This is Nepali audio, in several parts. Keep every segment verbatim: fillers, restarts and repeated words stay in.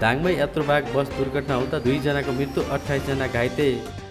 दाङमै यात्रुवाहक बस दुर्घटना हुँदा दुई जनाको मृत्यु, अट्ठाइस जना घाइते।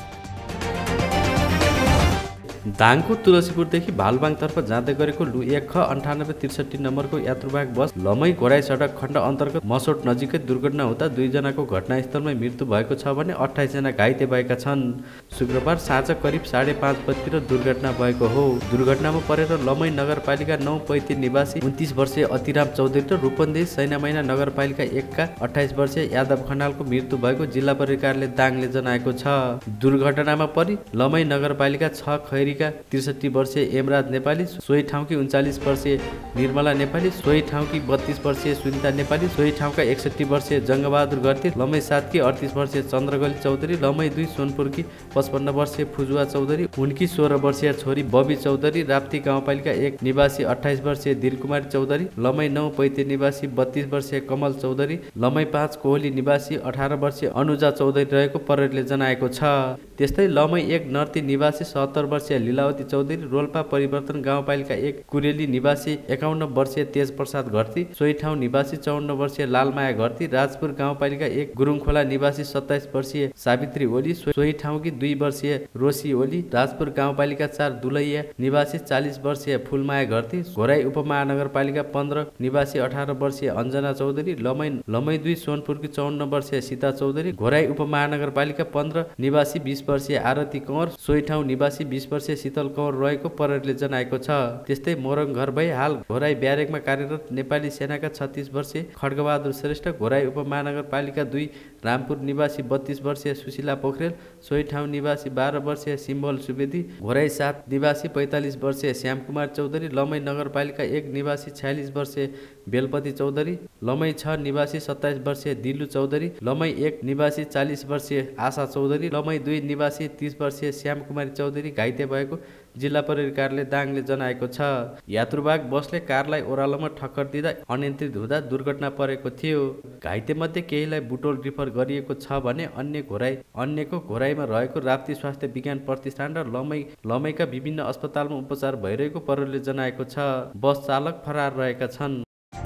दाङको तुलसीपुरदेखि भालुबाङतर्फ जाँदै गरेको लु एक ख अन्ठानब्बे त्रिसठी नम्बरको यात्रुवाहक बस लमै घोराई सडक खण्ड अन्तर्गत मसोट नजिकै दुर्घटना हुँदा दुईजनाको घटनास्थलमै मृत्यु भएको छ भने अट्ठाइस जना घाइते भएका छन्। शुक्रबार साँझ करिब साढे पाँच बजीतिर दुर्घटना भएको हो। दुर्घटनामा परेर लमै नगरपालिका नौ पैती निवासी उन्तिस वर्षीय अतिराम चौधरी र रूपन्देही सैनामैना नगरपालिका एकका अट्ठाइस वर्षीय यादव खनालको मृत्यु भएको जिल्ला परिवहन कार्यालय दाङले जनाएको छ। दुर्घटनामा परि लमै नगरपालिका छ खैरीका त्रिसठी वर्षीय एमराज नेपाली, सोही ठाउँकी उन्चालिस वर्षीय निर्मला नेपाली, सोही ठाउँकी बत्तीस वर्षीय सुनिता नेपाली, सोही ठाउँका एकसठी वर्षीय जङ्गबहादुर गर्ती, लमै सातकी अडतिस वर्षीय चन्द्रगली चौधरी, लमै दुई सोनपुरकी पचपन्न वर्षीय फुजुवा चौधरी, उनकी सोह्र वर्षीय छोरी बबी चौधरी, राप्ती गाउँपालिका एक निवासी अट्ठाइस वर्षीय दिलकुमारी चौधरी, लमै नौ पैते निवासी बत्तीस वर्षीय कमल चौधरी, लमै पाँच कोहली निवासी अठार वर्षीय अनुजा चौधरी रहेको प्रहरीले जनाएको छ। त्यस्तै लमै एक नर्ती निवासी सत्तर वर्षीय लीलावती चौधरी, रोल्पा परिवर्तन गाउँपालिका एक कुरेली निवासी एकाउन्न वर्षीय तेज प्रसाद घरती, सोही ठाउँ निवासी चौन्न वर्षीय लालमाया घरती, राजपुर गाउँपालिका एक गुरुङखोला निवासी सत्ताइस वर्षीय सावित्री ओली, सोही ठाउँकी दुई वर्षीय रोशी ओली, राजपुर गाउँपालिका चार दुलैया निवासी चालिस वर्षीय फुलमाया घरती, घोराई उपमहानगरपालिका पन्ध्र निवासी अठार वर्षीय अञ्जना चौधरी, लमै लमै दुई सोनपुरकी चौन्न वर्षीय सीता चौधरी, घोराई उपमहानगरपालिका पन्ध्र निवासी बीस वर्षीय आरती कंवर, सोही ठाउँ निवासी बीस वर्षीय शीतल कंवर रहेको प्रहरीले जनाएको छ। त्यस्तै मोरङ घर भई हाल घोराई ब्यारेकमा कार्यरत नेपाली सेनाका छत्तीस वर्षीय खड्गबहादुर श्रेष्ठ, घोराई उपमहानगरपालिका दुई रामपुर निवासी बत्तीस वर्षीय सुशीला पोखरेल, सोही ठाउँ निवासी बाह्र वर्षीय सिम्बल सुवेदी, घोराई सात निवासी पैँतालिस वर्षीय श्यामकुमार चौधरी, लमै नगरपालिका एक निवासी छयालिस वर्षीय बेलपति चौधरी, लमै छ निवासी सत्ताइस वर्षीय दिलु चौधरी, लमै एक निवासी चालिस वर्षीय आशा चौधरी, लमै दुई निवासी तीस वर्षीय श्यामकुमारी चौधरी घाइते भएको जिल्ला परिवहन कार्यालय दाङले जनाएको छ। यात्रुवाहक बसले कारलाई ओह्रालोमा ठक्कर दिँदा अनियन्त्रित हुँदा दुर्घटना परेको थियो। घाइते मध्ये केहीलाई बुटोल रिफर गरिएको छ भने अन्य घोराई अन्यको घोराईमा रहेको राप्ती स्वास्थ्य विज्ञान प्रतिष्ठान र लमै लमैका विभिन्न अस्पतालमा उपचार भइरहेको प्रहरीले जनाएको छ। बस चालक फरार रहेका छन्।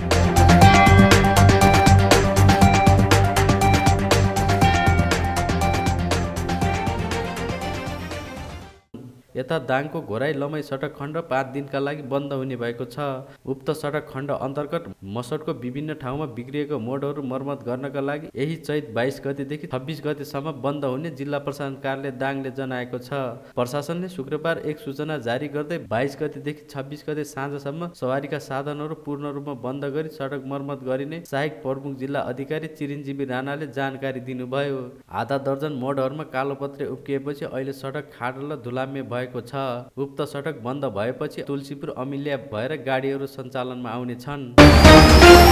यता दाङको घोराई लमै सडक खण्ड पाँच दिनका लागि बन्द हुने भएको छ। उक्त सडक खण्ड अन्तर्गत मसोटको विभिन्न ठाउँमा बिग्रिएको मोडहरू मर्मत गर्नका लागि यही चैत बाइस गतेदेखि छब्बिस गतेसम्म बन्द हुने जिल्ला प्रशासन कार्यालय दाङले जनाएको छ। प्रशासनले शुक्रबार एक सूचना जारी गर्दै बाइस गतेदेखि छब्बिस गते साँझसम्म सवारीका साधनहरू पूर्ण रूपमा बन्द गरी सडक मर्मत गरिने सहायक प्रमुख जिल्ला अधिकारी चिरञ्जीवी राणाले जानकारी दिनुभयो। आधा दर्जन मोडहरूमा कालोपत्रे उब्किएपछि अहिले सडक खाडल र धुलाम्य भएको छ। उक्त सडक बन्द भएपछि तुलसीपुर अमिल्या भएर गाडीहरू सञ्चालनमा आउने छन्।